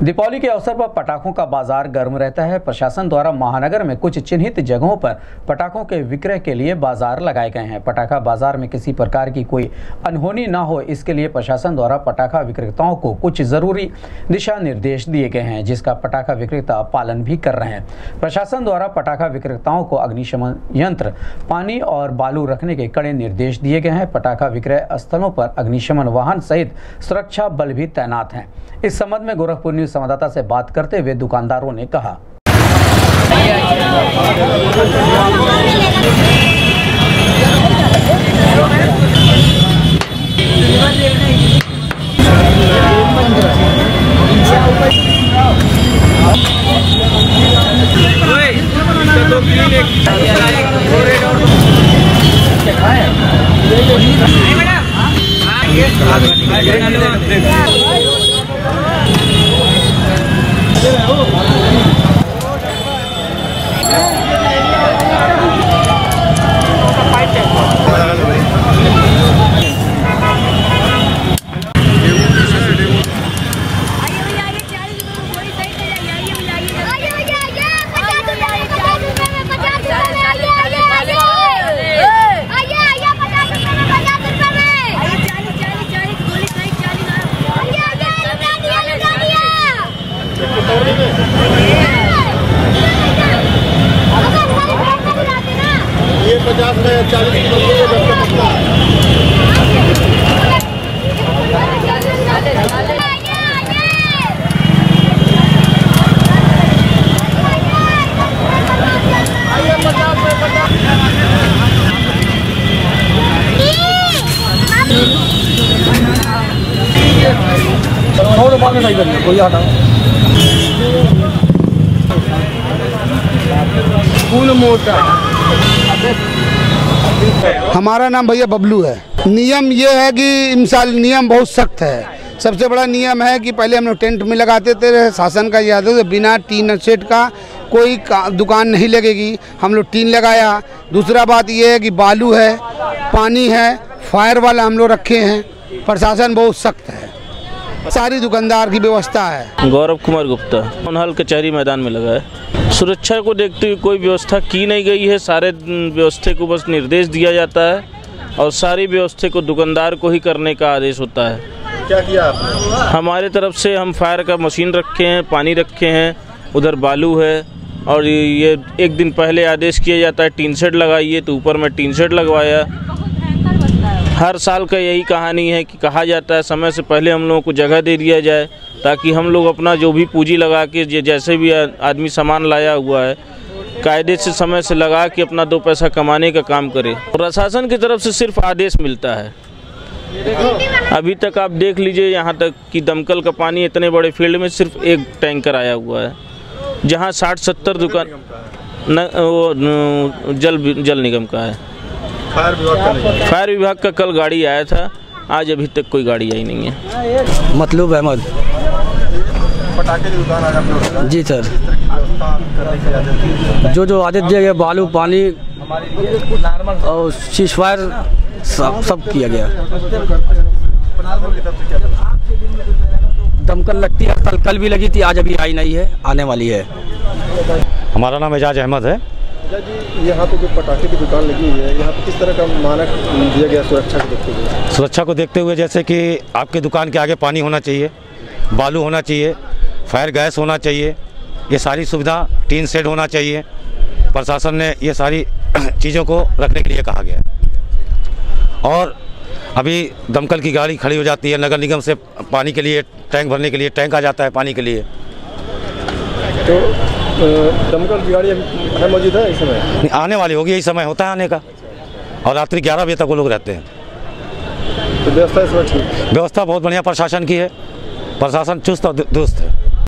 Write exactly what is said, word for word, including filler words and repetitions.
दीपावली के अवसर पर पटाखों का बाजार गर्म रहता है। प्रशासन द्वारा महानगर में कुछ चिन्हित जगहों पर पटाखों के विक्रय के लिए बाजार लगाए गए हैं। पटाखा बाजार में किसी प्रकार की कोई अनहोनी ना हो, इसके लिए प्रशासन द्वारा पटाखा विक्रेताओं को कुछ जरूरी दिशा निर्देश दिए गए हैं, जिसका पटाखा विक्रेता पालन भी कर रहे हैं। प्रशासन द्वारा पटाखा विक्रेताओं को अग्निशमन यंत्र, पानी और बालू रखने के कड़े निर्देश दिए गए हैं। पटाखा विक्रय स्थलों पर अग्निशमन वाहन सहित सुरक्षा बल भी तैनात हैं। इस संबंध में गोरखपुर न्यूज संवाददाता से बात करते हुए दुकानदारों ने कहा, ये पचास में चालीस की बनती है, दस का पतला है। थोड़ा बाद में सही करना, कोई हटाओ। फूल मोटा। हमारा नाम भैया बबलू है। नियम ये है कि इंसाल नियम बहुत सख्त है। सबसे बड़ा नियम है कि पहले हम लोग टेंट में लगाते थे, शासन का याद है, बिना टीन सेट का कोई का, दुकान नहीं लगेगी। हम लोग टीन लगाया। दूसरा बात ये है कि बालू है, पानी है, फायर वाला हम लोग रखे हैं। प्रशासन बहुत सख्त है, सारी दुकानदार की व्यवस्था है। गौरव कुमार गुप्ता उनहल कचहरी मैदान में लगा है। सुरक्षा को देखते हुए कोई व्यवस्था की नहीं गई है। सारे व्यवस्था को बस निर्देश दिया जाता है और सारी व्यवस्था को दुकानदार को ही करने का आदेश होता है। क्या किया आपने? हमारे तरफ से हम फायर का मशीन रखे हैं, पानी रखे हैं, उधर बालू है और ये एक दिन पहले आदेश किया जाता है टीन शेड लगाइए, तो ऊपर में टीन शेड लगवाया। हर साल का यही कहानी है कि कहा जाता है समय से पहले हम लोगों को जगह दे दिया जाए, ताकि हम लोग अपना जो भी पूंजी लगा के जैसे भी आदमी सामान लाया हुआ है कायदे से समय से लगा के अपना दो पैसा कमाने का काम करे। प्रशासन की तरफ से सिर्फ आदेश मिलता है। अभी तक आप देख लीजिए, यहाँ तक कि दमकल का पानी इतने बड़े फील्ड में सिर्फ एक टैंकर आया हुआ है, जहाँ साठ सत्तर दुकान न वो जल जल निगम का है। फायर विभाग का नहीं? फायर विभाग का कल गाड़ी आया था, आज अभी तक कोई गाड़ी आई नहीं है। मतलब अहमद पटाखे की दुकान आज आपने लगाई? जी सर। जो जो आदेश दिया गया, बालू, पानी और शीश फायर सब सब किया गया। दमकल लगती है, कल कल भी लगी थी, आज अभी आई नहीं है, आने वाली है। हमारा नाम एजाज अहमद है। जी, यहाँ पे जो पटाखे की दुकान लगी हुई है, यहाँ पे किस तरह का मानक दिया गया सुरक्षा को देखते हुए? सुरक्षा को देखते हुए जैसे कि आपके दुकान के आगे पानी होना चाहिए, बालू होना चाहिए, फायर गैस होना चाहिए, ये सारी सुविधा, टीन शेड होना चाहिए। प्रशासन ने ये सारी चीज़ों को रखने के लिए कहा गया है। और अभी दमकल की गाड़ी खड़ी हो जाती है, नगर निगम से पानी के लिए टैंक भरने के लिए टैंक आ जाता है पानी के लिए। तो दमकल की गाड़ी है मौजूद है इस समय? आने वाली होगी, यही समय होता है आने का, और रात्रि ग्यारह बजे तक वो लोग रहते हैं। तो व्यवस्था इस वक्त ठीक? व्यवस्था बहुत बढ़िया प्रशासन की है। प्रशासन चुस्त और दुरुस्त है।